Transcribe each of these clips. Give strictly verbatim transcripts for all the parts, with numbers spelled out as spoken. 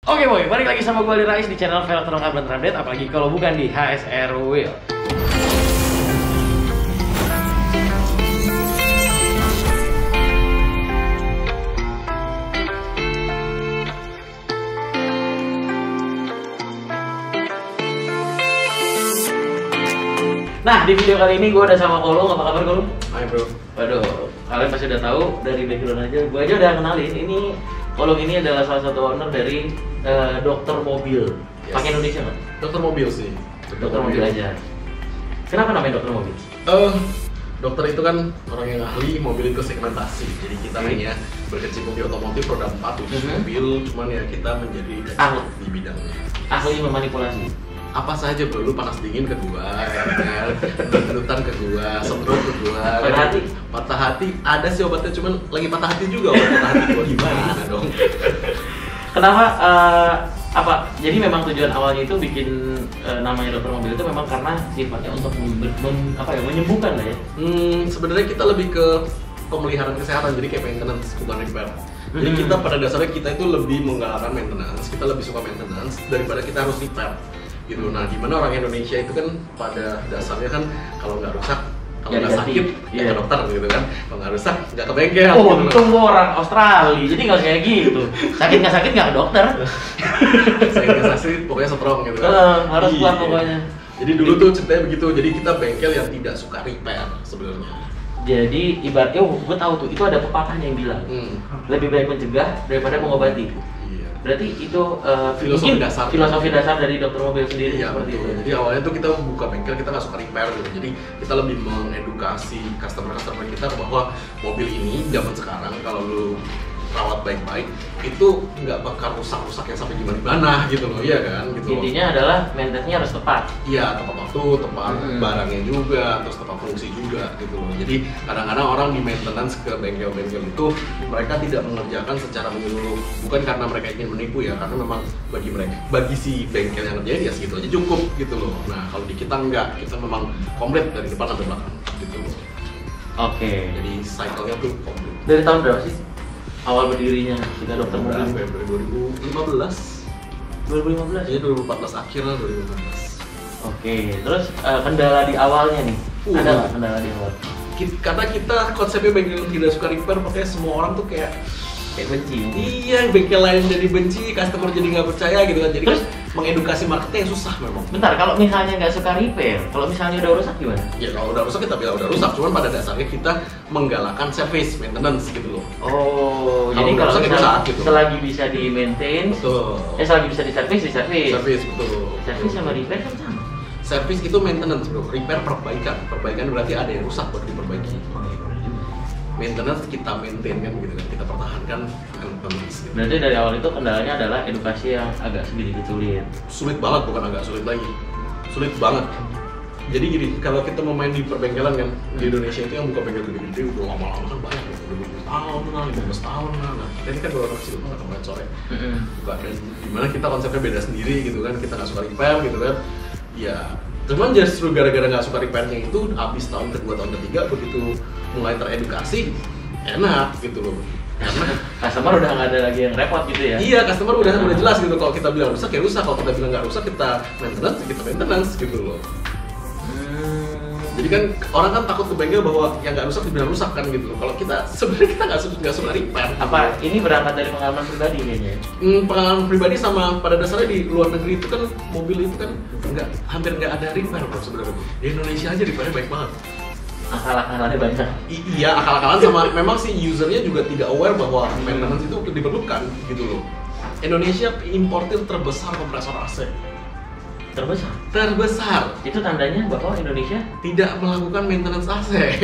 Oke boy, balik lagi sama gue Ali Rais di channel Velg Terungkap dan Terupdate, apalagi kalau bukan di H S R Wheel. Nah, di video kali ini gue udah sama Kolung. Apa kabar Kolung? Hai bro. Waduh, kalian pasti udah tahu dari background aja. Gue aja udah kenalin. Ini Kolung ini adalah salah satu owner dari uh, Dokter Mobil. Yes. Pakai Indonesia nggak? Dokter Mobil sih. Dokter, dokter mobil. mobil aja. Kenapa namanya Dokter Mobil? Uh, dokter itu kan orang yang ahli mobil itu segmentasi. Jadi kita hanya berkecimpung di otomotif roda empat khusus mm-hmm. mobil. Cuman ya kita menjadi ahli di bidangnya. Ahli memanipulasi. Apa saja bro, lu panas dingin ke gua, kan? Berkerutan ke gua, semprot ke gua, patah hati, patah hati ada sih obatnya, cuman lagi patah hati juga, obat patah hati gua gimana dong? Kenapa? Uh, apa? Jadi memang tujuan awalnya itu bikin uh, namanya Dokter Mobil itu memang karena sifatnya untuk mem, mem, apa ya, menyembuhkan lah ya? Hmm, sebenarnya kita lebih ke pemeliharaan kesehatan, jadi kayak maintenance bukan repair. Jadi hmm. kita pada dasarnya kita itu lebih menggalakkan maintenance, kita lebih suka maintenance daripada kita harus repair. Gitu. Nah, gimana orang Indonesia itu kan pada dasarnya kan kalau nggak rusak, kalau nggak ya, sakit, ya ke dokter gitu kan. Kalau nggak rusak, nggak ke bengkel. Oh, gitu untung gua orang Australia, jadi nggak kayak gitu. Sakit nggak sakit nggak ke dokter. Sakit nggak sakit, pokoknya strong gitu kan. Uh, harus kuat pokoknya. Jadi dulu tuh ceritanya begitu. Jadi kita bengkel yang tidak suka repair sebenarnya. Jadi ibaratnya, oh, gue tahu tuh, itu ada pepatahnya yang bilang hmm. lebih baik mencegah daripada mengobati. Berarti itu uh, filosofi dasar filosofi dasar dari Dokter Mobil sendiri ya, seperti betul. itu. Jadi awalnya tuh kita buka bengkel, kita nggak suka repair gitu. Jadi kita lebih mengedukasi customer-customer kita bahwa mobil ini zaman sekarang kalau lu rawat baik-baik itu nggak bakal rusak-rusak yang sampai gimana-gimana gitu loh, iya kan? Gitu. Intinya adalah maintenance-nya harus tepat. Iya, tepat waktu, tepat hmm. barangnya juga, terus tepat fungsi juga gitu loh. Jadi kadang-kadang orang di maintenance ke bengkel-bengkel itu mereka tidak mengerjakan secara menyeluruh, bukan karena mereka ingin menipu ya, karena memang bagi mereka, bagi si bengkel yang ngerjain ya segitu aja cukup gitu loh. Nah kalau di kita enggak, kita memang komplit dari depan sampai belakang gitu loh. Oke. Okay. Jadi cycle-nya tuh komplit. Dari tahun berapa sih awal berdirinya kita Dokter Mobil? Februari dua ribu lima belas. dua ribu lima belas? Iya, dua ribu empat belas akhir lah, dua ribu lima belas. Oke, terus uh, kendala di awalnya nih, uh, ada nggak kendala di awal? Karena kita konsepnya bengkel tidak suka repair, makanya semua orang tuh kayak kayak benci. Iya, bengkel lain jadi benci, customer jadi nggak percaya gitu kan. Jadi terus kan mengedukasi marketnya yang susah memang. Bentar, kalau misalnya nggak suka repair, kalau misalnya udah rusak gimana? Ya kalau udah rusak kita bilang udah rusak, cuman pada dasarnya kita menggalakkan service, maintenance gitu loh. Oh, kalo jadi kalau rusak, misalnya saat, gitu. selagi bisa di maintain, betul. Eh selagi bisa di service, di service. Service betul. Service sama repair kan sama. Service itu maintenance bro, repair perbaikan. Perbaikan berarti ada yang rusak baru diperbaiki. Maintenance kita maintain kan gitu kan, kita pertahankan maintenance gitu. Berarti dari awal itu kendalanya adalah edukasi yang agak sedikit sulit. Sulit banget, bukan agak sulit lagi. Sulit banget. Jadi gini, kalau kita mau main di perbengkelan kan, di Indonesia itu yang buka bengkel gede-gede udah lama-lama kan banyak, udah dua puluh tahun lah, lima belas tahun lah. Nah, ini kan baru kecil banget kemarin sore. Buka, dan dimana kita konsepnya beda sendiri gitu kan, kita nggak suka repair gitu kan. Ya, cuman justru gara-gara nggak suka repairnya itu, habis tahun kedua, tahun ketiga begitu mulai teredukasi, enak gitu loh. Karena customer udah nggak ada lagi yang repot gitu ya? Iya, customer udah udah jelas gitu. Kalau kita bilang rusak ya rusak, kalau kita bilang nggak rusak kita maintenance, kita maintenance gitu loh. Hmm. Jadi kan orang kan takut ke bengkel bahwa yang nggak rusak dibilang rusak kan gitu loh. Kalau kita sebenarnya kita nggak suka nggak suka repair. Apa ini berangkat dari pengalaman pribadi kayaknya? Hmm, pengalaman pribadi sama pada dasarnya di luar negeri itu kan mobil itu kan nggak hampir nggak ada repair bro sebenarnya. Di Indonesia aja repairnya baik banget. Akal-akalannya banyak. I iya, akal-akalan sama memang si usernya juga tidak aware bahwa maintenance itu diperlukan gitu loh. Indonesia importir terbesar kompresor A C. Terbesar? Terbesar. Itu tandanya bahwa Indonesia tidak melakukan maintenance A C.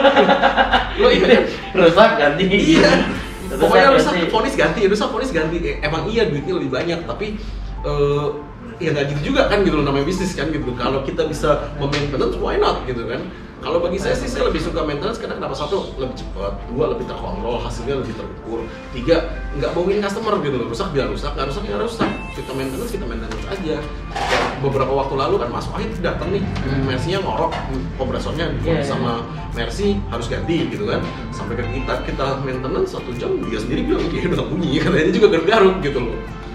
Lo iya rusak ganti. Iya. Pokoknya rusak ponis ganti, rusak ponis ganti. Emang iya duitnya lebih banyak, tapi uh, ya nggak gitu juga kan gitu loh, namanya bisnis kan gitu. Kalau kita bisa memaintenance, why not gitu kan? Kalau bagi saya sih, saya lebih suka maintenance karena kenapa? Satu, lebih cepat, dua, lebih terkontrol, hasilnya lebih terukur, tiga, nggak bohongin customer gitu loh, rusak biar rusak, nggak rusak ya rusak, kita maintenance, kita maintenance aja. Beberapa waktu lalu kan masuk, ah itu datang nih, Mercy-nya ngorok, kompresornya yeah, sama Mercy harus ganti gitu kan. Sampai ke kita, kita maintenance satu jam, dia sendiri bilang, dia udah bunyi, katanya juga garuk-garuk gitu loh.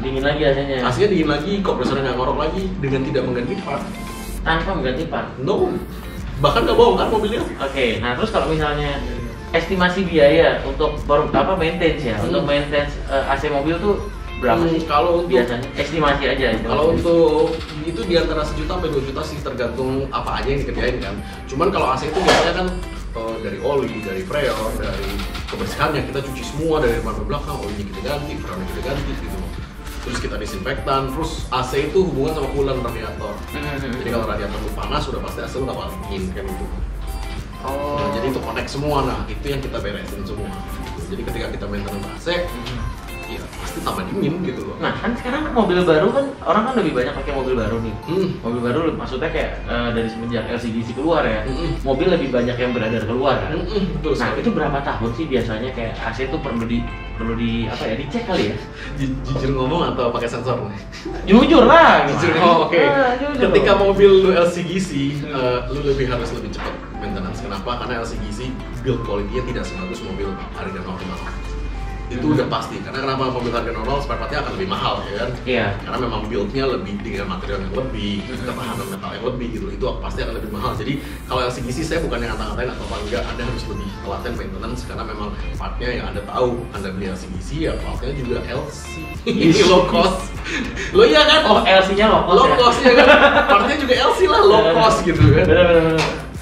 Dingin lagi A C-nya. A C-nya dingin lagi, kompresornya nggak ngorok lagi dengan tidak mengganti part. Tanpa mengganti part. No. Bahkan nggak bongkar mobilnya. Oke, okay, nah terus kalau misalnya estimasi biaya untuk per, apa maintenance ya, hmm. untuk maintenance uh, A C mobil tuh berapa hmm, sih? Kalau untuk biasanya estimasi aja. Kalau untuk itu di antara sejuta sampai dua juta sih, tergantung apa aja yang dikerjain kan. Cuman kalau A C itu biasanya kan uh, dari oli, dari freon, dari kebersihannya kita cuci semua dari depan ke belakang, olinya kita ganti, freonnya kita ganti gitu. Terus kita disinfektan, terus A C itu hubungan sama coolant radiator. Mm-hmm. Jadi kalau radiator lu panas, sudah pasti A C lu bakal dingin kan gitu. Oh. Nah, jadi itu connect semua, nah itu yang kita beresin semua. Jadi ketika kita maintenance A C, mm-hmm. ya pasti tambah dingin gitu loh. Nah kan sekarang mobil baru kan, orang kan lebih banyak pakai mobil baru nih. Hmm. Mobil baru maksudnya kayak uh, dari semenjak L C G C keluar ya, hmm. mobil lebih banyak yang beredar keluar kan. Hmm. Betul, nah sekali. Itu berapa tahun sih biasanya kayak A C itu perlu di perlu di apa ya dicek kali ya? Jujur ngomong atau pakai sensor? Jujur lah. Jujur. Oh, oke. Okay. Nah, ketika mobil lu L C G C, hmm. uh, lu lebih harus lebih cepat maintenance. Kenapa? Karena L C G C build quality-nya tidak sebagus mobil harga normal. Itu hmm. udah pasti, karena kenapa mobil harga normal spare part-nya akan lebih mahal ya kan? Iya. Karena memang build-nya lebih dengan material yang lebih, hmm. ketahanan metal yang lebih gitu, itu pasti akan lebih mahal. Jadi kalau L C G C saya bukan yang ngata-ngatain atau apa enggak, Anda harus lebih telaten maintenance karena memang part-nya yang Anda tahu. Anda beli L C G C ya part-nya juga L C. Ini low cost. Lo iya kan? Oh, L C-nya low cost. Low ya? cost ya kan? Part-nya juga L C lah, low cost gitu kan. Benar-benar.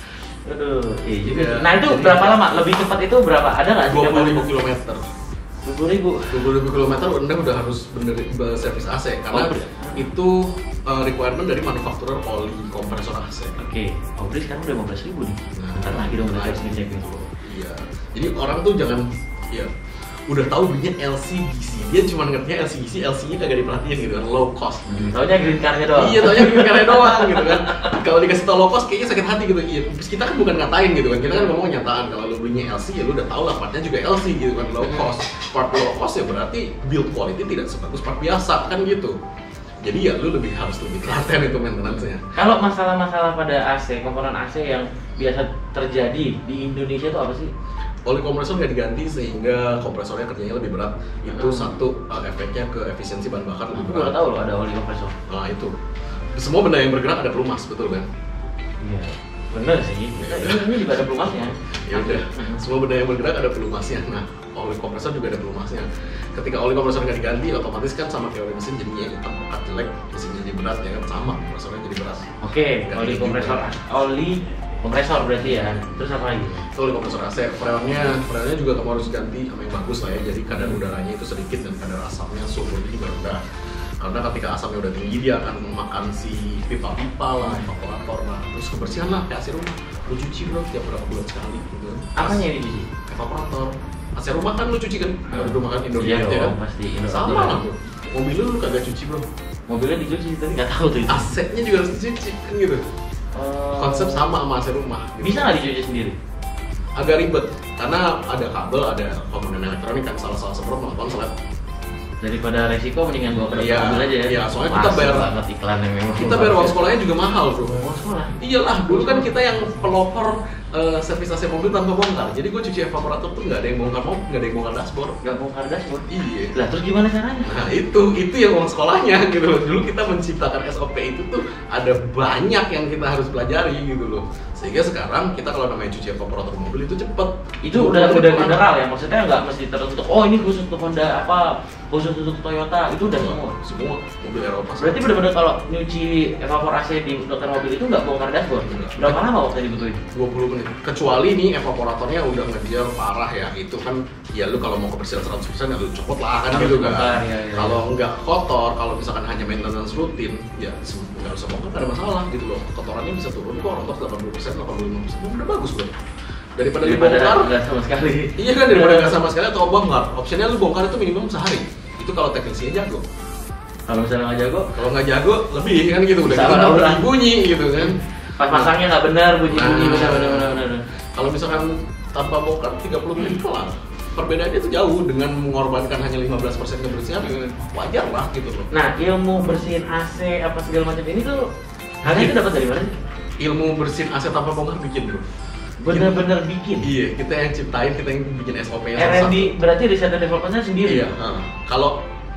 Aduh, iya juga. Nah itu berapa lama? Lebih cepat itu berapa? Ada nggak sih? dua puluh ribu kilometer. dua puluh ribu dua puluh ribu kilometer Anda udah harus bener servis A C karena oh, itu uh, requirement dari manufakturer oli kompresor A C. Oke, okay. Oh, berarti sekarang udah lima belas ribu nih. Nah, bentar lagi dong udah harus ngecek gitu. Iya. Jadi orang tuh jangan ya udah tahu belinya L C G C, dia cuma ngertinya L C G C, L C-nya kagak diperhatiin gitu kan, low cost. Hmm. Taunya green card-nya doang. Iya, taunya green card-nya doang gitu kan. Kalau dikasih tau low cost kayaknya sakit hati gitu. Iya, kita kan bukan ngatain gitu kan, kita kan ngomong nyataan. Kalau lu belinya L C ya lu udah tahu lah partnya juga L C gitu kan, low cost. Part low cost ya berarti build quality tidak sebagus part biasa kan gitu. Jadi ya lu lebih harus lebih telaten itu maintenance-nya. Kalau masalah-masalah pada A C, komponen A C yang biasa terjadi di Indonesia itu apa sih? Oli kompresor nggak diganti sehingga kompresornya kerjanya lebih berat. Itu hmm. satu uh, efeknya ke efisiensi bahan bakar lebih berat. Aku udah tahu loh ada oli kompresor. Nah itu. Semua benda yang bergerak ada pelumas, betul kan? Iya. Bener sih. Ya, ini, ini juga ada pelumasnya. Ya udah. Semua benda yang bergerak ada pelumasnya. Nah, oli kompresor juga ada pelumasnya. Ketika oli kompresor nggak diganti, otomatis kan sama kayak oli mesin jadinya hitam, pekat, jelek, mesinnya jadi berat ya kan, sama kompresornya jadi berat. Oke, okay, oli kompresor, oli kompresor berarti ya. Terus apa lagi? Itu oli kompresor A C. Freonnya, freonnya juga kamu harus ganti sama yang bagus lah ya. Jadi kadar udaranya itu sedikit dan kadar asamnya sulfurnya juga rendah. Karena ketika asamnya udah tinggi dia akan memakan si pipa-pipa lah, evaporator lah, terus kebersihan lah kayak A C rumah. Lu cuci bro tiap berapa bulan sekali gitu. Apanya yang dicuci? Evaporator. A C rumah kan lu cuci kan? Kalau di rumah kan Indonesia iya ya kan? Pasti sama lah bro. Mobil lu, lu kagak cuci bro. Mobilnya dicuci tapi nggak tahu tuh itu. A C-nya juga harus dicuci kan gitu. Uh, Konsep sama sama A C rumah. Gitu. Bisa nggak dicuci sendiri? Agak ribet karena ada kabel, ada komponen elektronik kan, salah-salah semprot sama konslet. Daripada resiko mendingan bawa ke ya, mobil aja ya. Iya, soalnya kita bayar banget iklan yang memang. Kita bayar uang sekolahnya juga mahal, bro. Uang sekolah. Iyalah, dulu kan kita yang pelopor uh, servis A C mobil tanpa bongkar. Jadi gue cuci evaporator tuh nggak ada yang bongkar mobil, nggak ada yang bongkar dashboard. Nggak bongkar dashboard? Iya. Lah terus gimana caranya? Nah itu, itu yang uang sekolahnya gitu loh. Dulu kita menciptakan S O P itu tuh ada banyak yang kita harus pelajari gitu loh. Sehingga sekarang kita kalau namanya cuci evaporator mobil itu cepet. Itu udah udah general ya, maksudnya nggak mesti tertutup. Oh ini khusus untuk Honda apa, khusus untuk Toyota, itu udah semua. Semua mobil Eropa. Berarti benar-benar kalau nyuci evaporasi di dokter mobil itu nggak bongkar dashboard? Berapa lama waktu dibutuhin? dua puluh menit. Kecuali nih evaporatornya udah ngejar parah ya, itu kan ya lu kalau mau kebersihan seratus persen ya lu copot lah kan gitu kan. Ya, ya, kalau nggak kotor, kalau misalkan hanya maintenance rutin, ya nggak usah bongkar, nggak ada masalah gitu loh. Kotorannya bisa turun kok, rontok delapan puluh persen, delapan puluh lima persen, udah bagus bro. Daripada lu bongkar nggak sama sekali. Iya kan, daripada nggak sama sekali atau bongkar. Opsinya lu bongkar itu minimum sehari. Itu kalau teknisinya jago. Kalau misalnya nggak jago? Kalau nggak jago lebih kan gitu, udah gitu bunyi, bunyi gitu kan. Pas pasangnya nggak benar, bunyi-bunyi nah, benar benar benar. Kalau misalkan tanpa bongkar tiga puluh menit kelar. Perbedaannya itu jauh dengan mengorbankan hanya lima belas persen kebersihan, wajar lah gitu loh. Nah, ilmu bersihin A C apa segala macam ini tuh harusnya itu dapat dari mana sih? Ilmu bersihin A C tanpa bongkar bikin bro. Bener-bener bikin? Iya, kita yang ciptain, kita yang bikin S O P-nya. R and D berarti riset dan development-nya sendiri? Iya, uh, kalau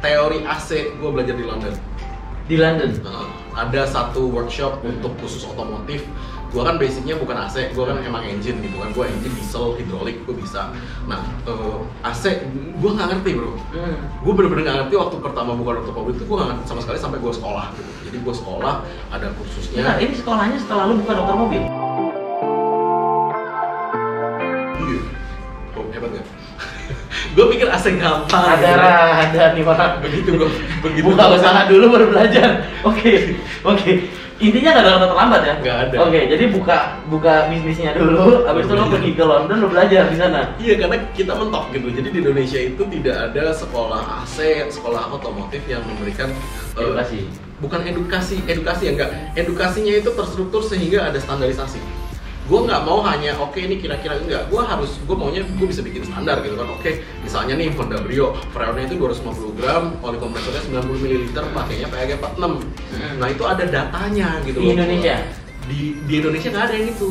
teori A C gue belajar di London. Di London? Uh, ada satu workshop hmm. untuk khusus otomotif. Gue kan basicnya bukan A C, gue kan emang engine gitu kan. Gue engine diesel, hidrolik, gue bisa. Nah, uh, A C gue nggak ngerti bro. Hmm. Gue bener-bener nggak ngerti waktu pertama buka dokter mobil itu gue nggak ngerti sama sekali sampai gue sekolah gitu. Jadi gue sekolah, ada kursusnya. Nah, ini sekolahnya setelah lu buka dokter mobil? Iya. Oh, hebat nggak? Gue pikir A C gampang. Ada gitu. ada nih orang. Begitu gue begitu buka usaha dulu baru belajar. Oke, oke. Intinya nggak ada kata terlambat ya? Nggak ada. Oke, jadi buka buka bisnisnya dulu, habis itu lo pergi ke London lo belajar di sana. Iya, karena kita mentok gitu. Jadi di Indonesia itu tidak ada sekolah A C, sekolah otomotif yang memberikan edukasi. Uh, bukan edukasi, edukasi ya enggak. Edukasinya itu terstruktur sehingga ada standarisasi. Gue nggak mau hanya oke okay, ini kira-kira enggak, gue harus gue maunya gue bisa bikin standar gitu kan. Oke, okay, misalnya nih Honda Brio, freonnya itu dua ratus lima puluh gram, oli kompresornya sembilan puluh mililiter, pakainya P A G empat puluh enam. Hmm. Nah itu ada datanya gitu. Di Indonesia? Di di Indonesia nggak ada yang itu.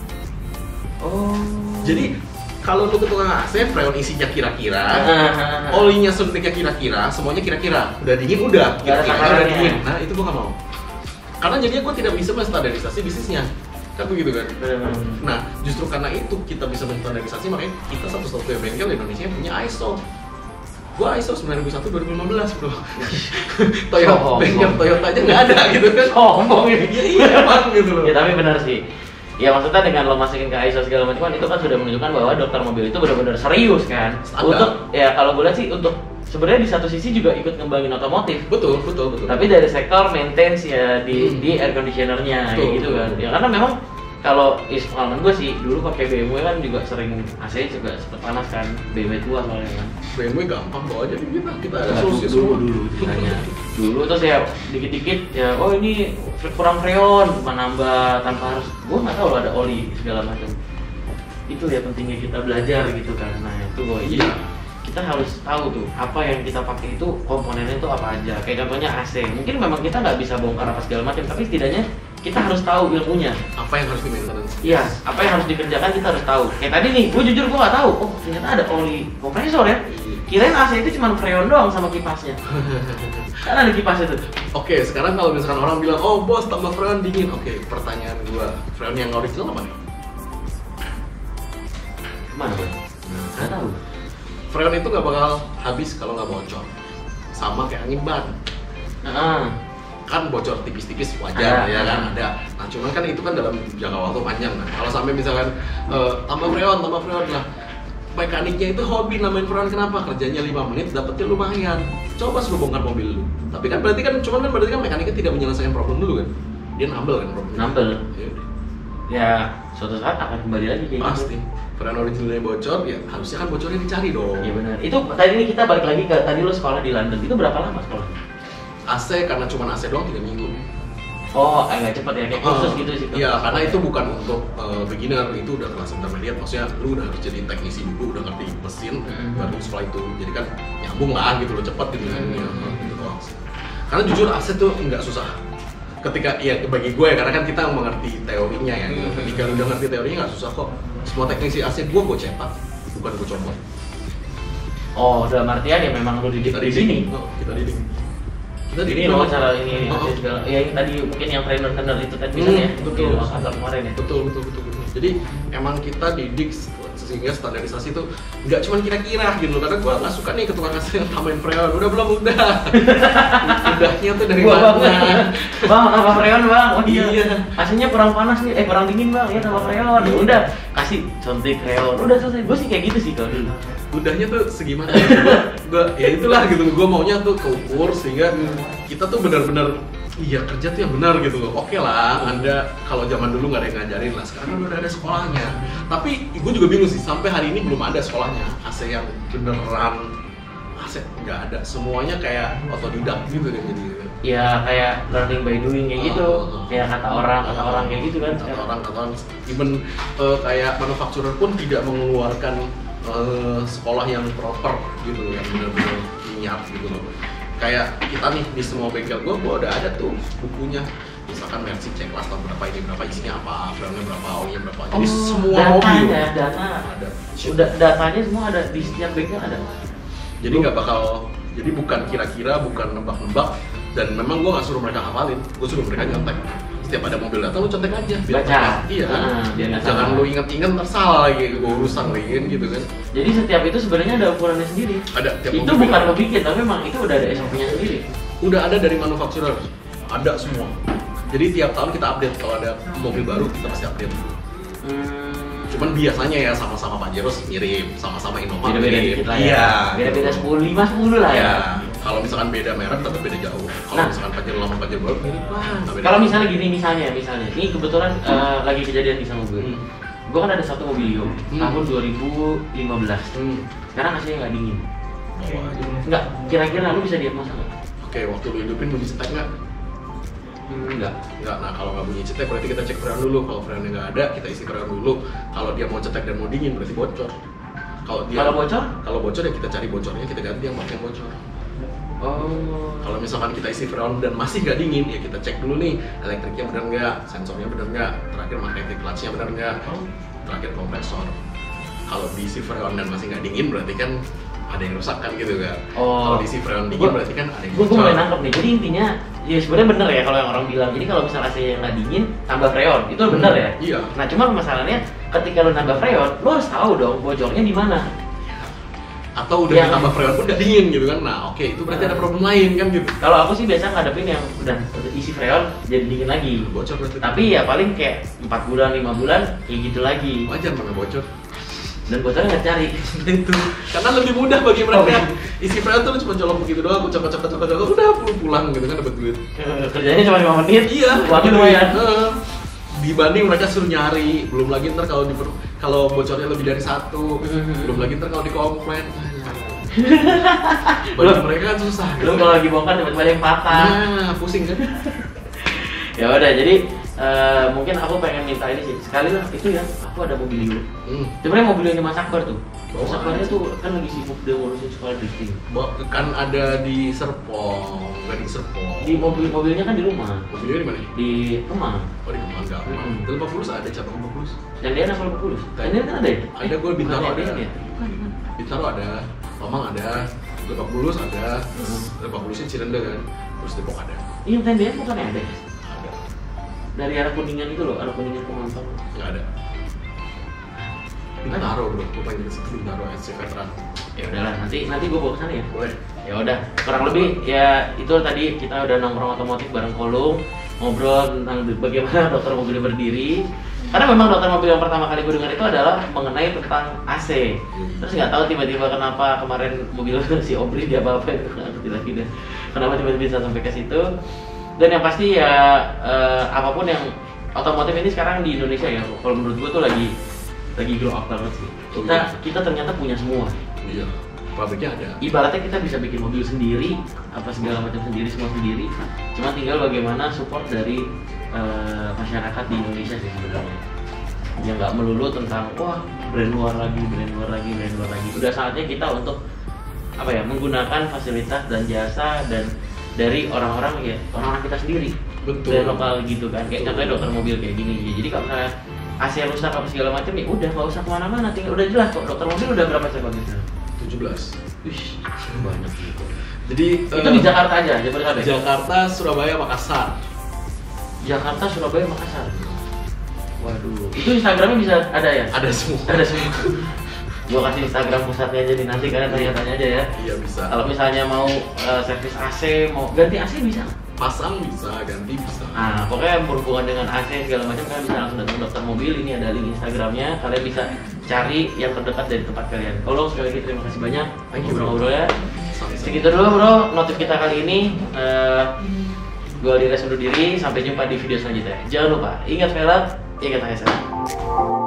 Oh. Jadi kalau lu ke tukang A C, freon isinya kira-kira, olinya suntiknya kira-kira, semuanya kira-kira. Udah dingin udah, kira-kira udah dingin. Nah itu gue nggak mau. Karena jadinya gue tidak bisa menstandarisasi bisnisnya. Kan begitu kan? Hmm. Nah, justru karena itu kita bisa menstandarisasi, makanya kita satu-satunya bengkel di Indonesia yang punya I S O. Gua I S O sembilan ribu satu dua ribu lima belas bro. Toyota, oh, bengkel Toyota aja nggak ada gitu kan? Ngomong ini. Iya emang gitu loh. Ya tapi benar sih. Ya maksudnya dengan lo masukin ke I S O segala macam itu kan sudah menunjukkan bahwa dokter mobil itu benar-benar serius kan. Standar. Untuk ya kalau gue lihat sih untuk sebenarnya di satu sisi juga ikut ngembangin otomotif. Betul, betul, betul. Tapi dari sektor maintenance ya di hmm. di air conditionernya kayak gitu kan. Ya karena memang kalau is pengalaman gue sih dulu pakai B M W kan juga sering A C juga sempet panas kan. B M W tua soalnya kan. B M W gampang bawa aja kita kita ada solusi dulu dulu ceritanya. Dulu terus ya dikit-dikit ya oh ini kurang freon, menambah tanpa harus gue nggak tahu ada oli segala macam. Itu ya pentingnya kita belajar gitu kan. Nah itu gue iya. Kita harus tahu tuh apa yang kita pakai itu komponennya itu apa aja. Kayak contohnya A C, mungkin memang kita nggak bisa bongkar apa segala macam, tapi setidaknya kita harus tahu ilmunya. Apa yang harus di maintenance? Iya, apa yang harus dikerjakan kita harus tahu. Kayak tadi nih, gue jujur gue nggak tahu. Oh ternyata ada oli kompresor ya. Kirain A C itu cuma freon doang sama kipasnya. Kan ada kipas itu. Oke, sekarang kalau misalkan orang bilang, oh bos tambah freon dingin. Oke, pertanyaan gue, freon yang original apa nih? Mana bang? Nggak tahu. Freon itu nggak bakal habis kalau nggak bocor, sama kayak angin ban. Uh. Kan bocor tipis-tipis wajar ya kan ada. Nah cuman kan itu kan dalam jangka waktu panjang. Nah kalau sampai misalkan uh, tambah freon, tambah freon lah, mekaniknya itu hobi namain freon. Kenapa? Kerjanya lima menit, dapetnya lumayan. Coba suruh bongkar mobil lu. Tapi kan berarti kan cuman kan berarti kan mekaniknya tidak menyelesaikan problem dulu kan? Dia nambel kan problem. Nambel. Ya, ya suatu saat akan kembali lagi kayak pasti. Gitu. Freon originalnya bocor, ya harusnya kan bocornya dicari dong. Iya benar. Itu tadi ini kita balik lagi ke tadi lo sekolah di London. Itu berapa lama sekolah? A C karena cuma A C doang tiga minggu. Oh, agak cepat ya kayak kursus uh, gitu sih. Iya, karena itu bukan untuk uh, beginner, itu udah kelas intermediate. Maksudnya lu udah harus jadi teknisi dulu, udah ngerti mesin, mm-hmm. baru setelah itu. Jadi kan nyambung lah gitu loh, cepat gitu kan. Mm-hmm. Ya, gitu doang. Karena jujur A C tuh nggak susah. Ketika ya bagi gue ya, karena kan kita mengerti teorinya ya. Mm-hmm. Ketika lu udah ngerti teorinya nggak susah kok. Semua teknisi A C gue gue cetak, bukan gue comot. Oh, dalam artian ya memang lu didik di sini. Oh, kita didik. Kita ini loh cara ini, oh, ini segala, ya yang tadi mungkin yang trainer-trainer itu kan misalnya hmm, betul, di kantor kemarin ya. Betul, betul, betul, betul. Jadi emang kita didik sehingga standarisasi itu nggak cuma kira-kira gitu. Karena gue nggak suka nih ke tukang A C yang tambahin freon. Udah belum udah. Udahnya tuh dari Gua, mana? Bang, bang tambah freon bang. Oh iya. iya. A C-nya kurang panas nih, eh kurang dingin bang. Ya tambah freon. Ya udah kasih contek freon. Udah selesai. Gue sih kayak gitu sih kalau dulu. Udahnya tuh segimana? Gue ya itulah gitu. Gue maunya tuh keukur sehingga kita tuh benar-benar iya kerja tuh yang benar gitu loh. Oke lah, Anda kalau zaman dulu nggak ada yang ngajarin lah. Sekarang udah ada sekolahnya. Tapi gue juga bingung sih. Sampai hari ini belum ada sekolahnya A C yang beneran A C nggak ada. Semuanya kayak otodidak gitu deh jadi. Ya kayak learning by doing kayak gitu. Uh, uh, kayak kata orang, kata uh, orang kayak gitu kan. Kata orang, kata orang. Even uh, kayak manufacturer pun tidak mengeluarkan uh, sekolah yang proper gitu, yang benar-benar niat gitu loh. Kayak kita nih di semua bengkel gue, gue udah ada tuh bukunya. Misalkan Mercy cek kelas tahun berapa ini berapa isinya apa, freonnya berapa, olinya berapa. Jadi oh, semua data mobil ya, data ada. Udah datanya semua ada di setiap bengkel ada. Jadi nggak bakal Jadi bukan kira-kira, bukan nebak-nebak, dan memang gue nggak suruh mereka hafalin, gue suruh mereka nyontek. Setiap ada mobil datang lu contek aja, biar baca. Iya. Nah, biar jangan lu inget-inget ntar salah lagi, gue urusan lagi kan gitu kan. Jadi setiap itu sebenarnya ada ukurannya sendiri. Ada. Tiap itu bukan lo bikin, tapi memang itu udah ada S O P-nya sendiri. Udah ada dari manufacturer, ada semua. Jadi tiap tahun kita update, kalau ada mobil baru kita pasti update. Hmm. Cuman biasanya ya sama-sama Pajero mirip, sama-sama Innova beda-beda mirip. dikit lah ya. Iya. Beda-beda sepuluh, lima, sepuluh lah ya. Kalau misalkan beda merek tapi beda jauh. Kalau Nah. misalkan Pajero lama Pajero baru mirip lah. Kalau misalnya gini, misalnya, misalnya, ini kebetulan uh, lagi kejadian di sama gue. Hmm. Gue kan ada satu Mobilio Hmm. tahun dua ribu lima belas. Hmm. Sekarang aslinya nggak dingin. Bawa aja. Nggak, kira-kira lu bisa diagnosa nggak? Oke, waktu lu hidupin bunyi cetek nggak? Hmm, enggak. Enggak, nah kalau nggak bunyi cetek berarti kita cek freon dulu. Kalau freonnya nggak ada, kita isi freon dulu. Kalau dia mau cetek dan mau dingin berarti bocor. Kalau dia Kalau bocor? Kalau bocor ya kita cari bocornya, kita ganti yang pakai bocor. Oh. Kalau misalkan kita isi freon dan masih nggak dingin, ya kita cek dulu nih elektriknya benar nggak, sensornya benar nggak, terakhir magnetic clutch-nya benar nggak, terakhir kompresor. Kalau diisi freon dan masih nggak dingin berarti kan ada yang rusak kan gitu kan. Oh. Kalau diisi freon dingin Gua- berarti kan ada yang Gue bocor. mulai nangkep nih. Jadi intinya, ya sebenarnya bener ya kalau yang orang bilang. Jadi kalau misalnya A C yang nggak dingin, tambah freon, itu bener ya. Iya. Nah cuma masalahnya, ketika lo nambah freon, lo harus tahu dong bocornya di mana. Atau udah Yang- ditambah freon pun nggak dingin gitu kan. Nah oke, itu berarti ada problem lain kan gitu. Kalau aku sih biasa ngadepin yang udah isi freon jadi dingin lagi. Bocor berarti. Tapi ya paling kayak empat bulan, lima bulan kayak gitu lagi. wajar mana bocor. Dan bocornya nggak cari. Itu karena lebih mudah bagi mereka. Oh. Isi freon tuh lu cuma colok begitu doang, cocok cocok cocok cocok udah pulang pulang gitu kan dapat duit. Kerjanya cuma lima menit. Iya, Waktu gitu lumayan. Heeh. Dibanding mereka suruh nyari, belum lagi ntar kalau di kalau bocornya lebih dari satu, Mhm. belum lagi ntar kalau dikomplain. Bagi Belum. mereka kan susah. Belum kalau lagi bongkar tiba-tiba ada yang patah. Nah, pusing kan? Ya udah, jadi eh, mungkin aku pengen minta ini sih sekali lah itu ya. Aku ada Mobilio. Hmm. Sebenarnya Mobilio Mas Akbar tuh. Bawa Mas Akbarnya aja. tuh kan lagi sibuk dia ngurusin sekolah drifting. Bo- kan ada di Serpong, nggak di Serpong. Di mobil-mobilnya kan di rumah. Mobilnya di mana? Di Kemang. Oh di Kemang Gampang. Hmm. Di Lebak Bulus ada cabang Lebak Bulus. Dan dia apa Lebak Bulus? Dan dia kan ada ya? Ada, gue Bintaro Bukan ada. dia, dia. Bukan, bukan. Bintaro ada, Tomang ada, Lebak Bulus ada, Hmm. Lebak Bulusnya Cirende kan, terus Depok ada. Iya, tendennya bukan ada. Ada, Dari arah Kuningan itu loh, arah Kuningan ke Mampang. nggak ada. Bintaro bro, gue pengen ke Bintaro S C Veteran. Ya udahlah, nanti nanti gue bawa ke sana ya. Boleh. Ya udah, kurang lebih ya itu tadi kita udah nongkrong otomotif bareng Kolung, ngobrol tentang bagaimana dokter mobil berdiri. Karena memang dokter mobil yang pertama kali gue dengar itu adalah mengenai tentang A C. Terus nggak tahu tiba-tiba kenapa kemarin mobil si Obri dia apa-apa itu nggak ngerti lagi deh. Kenapa tiba-tiba bisa sampai ke situ? Dan yang pasti ya eh, apapun yang otomotif ini sekarang di Indonesia ya, kalau menurut gue tuh lagi lagi grow up banget sih. Kita kita ternyata punya semua. Iya, pabriknya ada. Ibaratnya kita bisa bikin mobil sendiri, apa segala macam sendiri, semua sendiri. Cuma tinggal bagaimana support dari uh, masyarakat di Indonesia sih sebenarnya. Yang nggak melulu tentang wah brand luar lagi, brand luar lagi, brand luar lagi. Udah saatnya kita untuk apa ya menggunakan fasilitas dan jasa dan dari orang-orang ya orang-orang kita sendiri. Betul. Dari lokal gitu kan. Kayak Betul. contohnya dokter mobil kayak gini. Jadi kalau misalnya A C rusak apa segala macam ya udah nggak usah kemana-mana, tinggal udah jelas kok dokter mobil udah berapa cabangnya? tujuh belas. Wih, banyak gitu. Jadi Itu eh, di Jakarta aja, Jabodetabek. Jakarta, Surabaya, Makassar. Jakarta, Surabaya, Makassar. Waduh, itu Instagramnya bisa ada ya? Ada semua. Ada semua. Gua kasih Instagram pusatnya aja nih, nanti kalian tanya-tanya aja ya. Iya bisa. Kalau misalnya mau uh, servis A C, mau ganti A C bisa nggak? Pasang bisa, ganti bisa. Nah, pokoknya berhubungan dengan A C segala macam kalian bisa langsung datang ke dokter mobil. Ini ada link Instagramnya, kalian bisa cari yang terdekat dari tempat kalian. Tolong sekali lagi terima kasih banyak. Thank you, bro. Ngobrol-ngobrol ya. Sama-sama. Segitu dulu bro, notif kita kali ini. Uh, Gue Dires undur diri, sampai jumpa di video selanjutnya. Jangan lupa, ingat velg, ingat A S N.